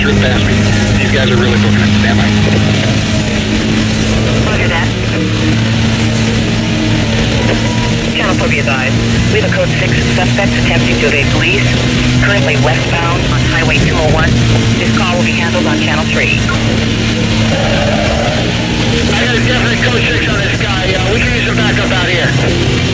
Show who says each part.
Speaker 1: just ripped past me. These guys are really booking it. Stand by.
Speaker 2: Roger that. Channel 4 be advised. We have a code 6 suspect attempting to evade police. Currently westbound on Highway 201. This call will be handled on Channel 3.
Speaker 1: I got a definite code 6 on this guy. We can use some backup out here.